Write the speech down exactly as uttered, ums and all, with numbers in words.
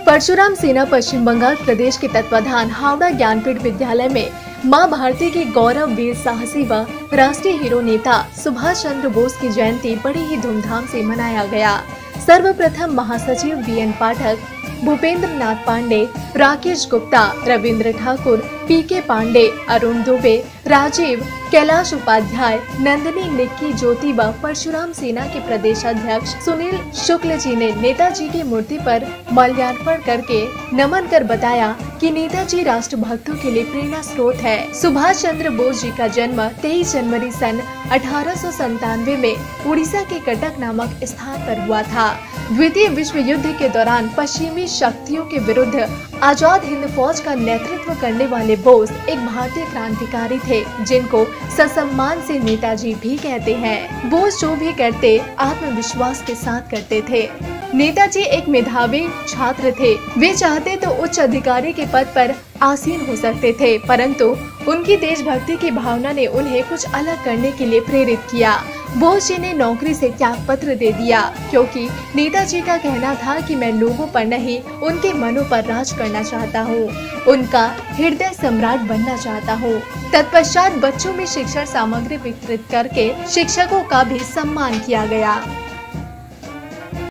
परशुराम सेना पश्चिम बंगाल प्रदेश के तत्वाधान हावड़ा ज्ञानपीठ विद्यालय में मां भारती के गौरव वीर साहसी व राष्ट्रीय हीरो नेता सुभाष चंद्र बोस की जयंती बड़ी ही धूमधाम से मनाया गया। सर्वप्रथम महासचिव B N Pathak, Bhupendra Nath Pandey, Rakesh Gupta, Ravindra Thakur, P K Pandey, Arun Dubey, Rajiv, Kailash Upadhyay, Nandini Nikki ज्योति व परशुराम सेना के प्रदेश अध्यक्ष सुनील शुक्ल जी ने नेताजी की मूर्ति पर माल्यार्पण करके नमन कर बताया कि नेताजी राष्ट्रभक्तों के लिए प्रेरणा स्रोत है। सुभाष चंद्र बोस जी का जन्म तेईस जनवरी सन अठारह सौ संतानवे में उड़ीसा के कटक नामक स्थान पर हुआ था। द्वितीय विश्व युद्ध के दौरान पश्चिमी शक्तियों के विरुद्ध आजाद हिंद फौज का नेतृत्व करने वाले बोस एक भारतीय क्रांतिकारी थे, जिनको ससम्मान से नेताजी भी कहते हैं। बोस जो भी करते आत्मविश्वास के साथ करते थे। नेताजी एक मेधावी छात्र थे। वे चाहते तो उच्च अधिकारी के पद पर आसीन हो सकते थे, परंतु उनकी देशभक्ति की भावना ने उन्हें कुछ अलग करने के लिए प्रेरित किया। बोस जी ने नौकरी से त्याग पत्र दे दिया, क्योंकि नेताजी का कहना था कि मैं लोगों पर नहीं उनके मनों पर राज करना चाहता हूँ, उनका हृदय सम्राट बनना चाहता हूँ। तत्पश्चात बच्चों में शिक्षण सामग्री वितरित करके शिक्षकों का भी सम्मान किया गया।